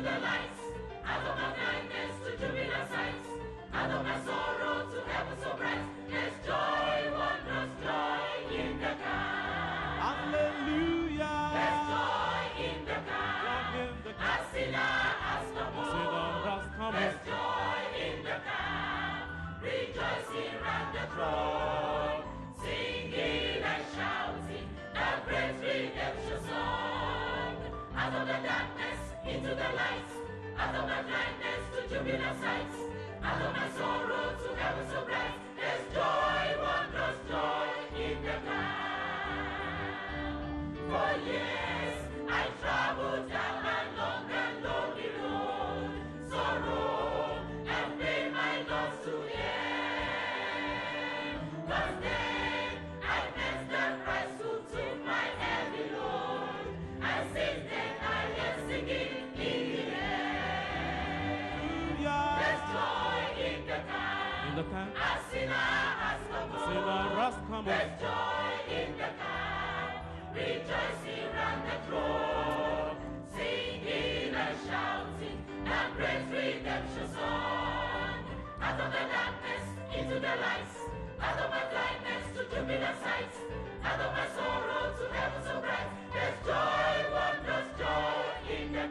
the lights, out of my blindness to jubilant sights, out of my sorrow to heaven so bright. There's joy, wondrous joy in the camp. Hallelujah. There's joy in the camp. A sinner has come home. There's joy in the camp. Rejoicing round the throne, singing and shouting a great redemption song. Out of the darkness into the light, out of my blindness to jubilant sights, out of my sorrow to heaven so bright. There's joy, wondrous joy in the camp. For years I traveled down a long and lonely road, sorrow and pain my loss to bear. But then I met the Christ who took my heavy load, and since then I am singing in the air. There's joy in the camp. A sinner has come home. There's joy in the camp. Rejoicing round the throne, singing and shouting a great redemption song. Out of the darkness into the lights, out of my blindness to jubilant sights, out of my sorrow to heaven so bright. There's joy, wondrous joy in the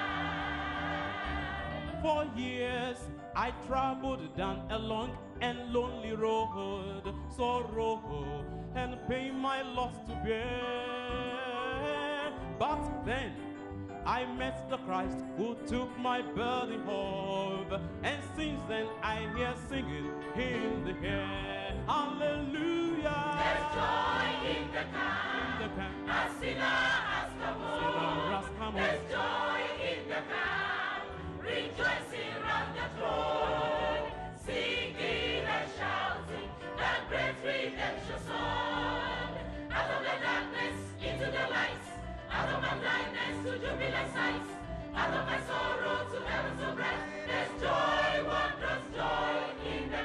camp. For years I traveled down a long and lonely road, sorrow and pain my loss to bear. But then I met the Christ who took my burden home, and since then I hear singing in the air. Hallelujah. There's joy in the camp. A sinner has come home. There's joy in the camp. Rejoicing round the throne, singing and shouting that great redemption song. Out of the darkness into the lights, out of my blindness to jubilant sights, out of my sorrow to heaven so bright. There's joy, wondrous joy in the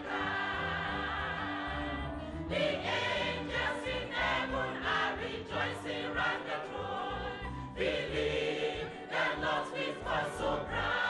camp. The angels in heaven are rejoicing round the throne, believe the Lord's with us so bright.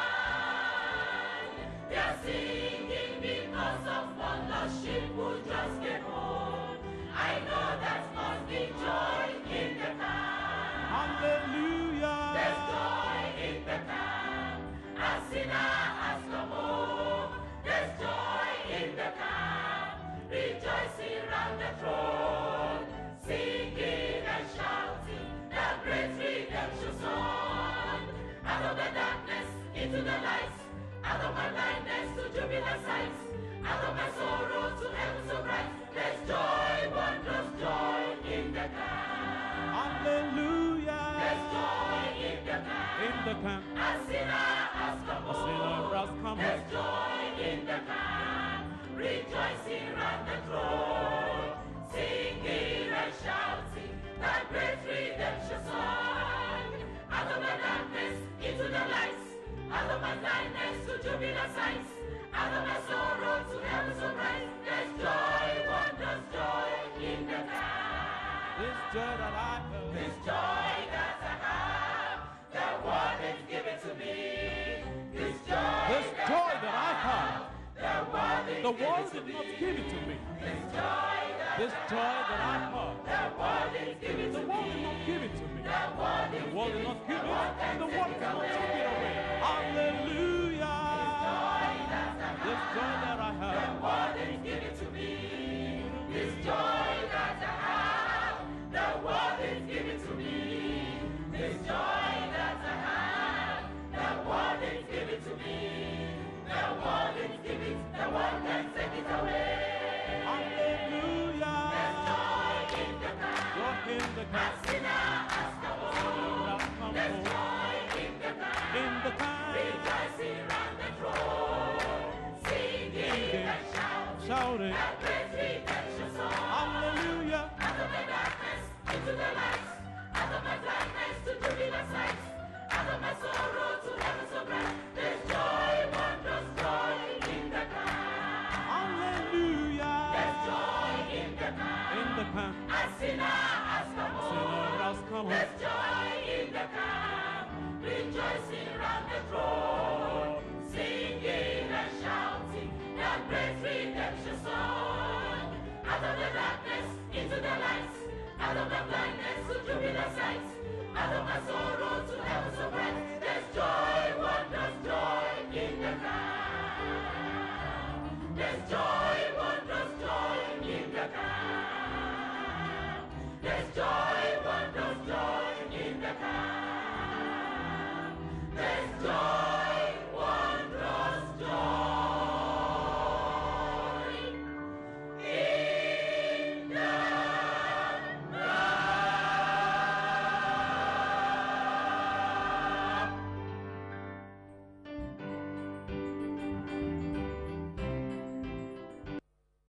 They're singing because of one lost sheep who just came home. I know that must be joy in the camp. Hallelujah. There's joy in the camp. A sinner has come home. There's joy in the camp. Rejoicing round the throne, singing and shouting the great redemption song. Out of the darkness into the lights, out of my blindness to jubilant sights, out of my sorrow to heaven so bright. There's joy, wondrous joy in the camp. Hallelujah. There's joy in the camp. In the camp. A sinner has come home. There's joy in the camp. Rejoicing round the throne, singing and shouting that great redemption song. Out of the darkness into the lights, out of my blindness to jubilant sights, out of my sorrow to heaven so bright. There's joy, wondrous joy in the camp. This joy that I have, this joy that I have, the one is given to me. This joy that I have, the world did not give it to me. This joy that I have, the world is given to me. did not give it to me. The world did not give it, and the world cannot take it away. Hallelujah. This joy that I have, the world is given to me. This joy that I have, the world is given to me. This joy that I have, the world is given to me. The world is given, the world can take it away. hallelujah. There's joy in the camp. Joy in the A camp. sinner has come home. There's joy in the camp. the light, out of my blindness to jubilant sight, out of my sorrow to heaven's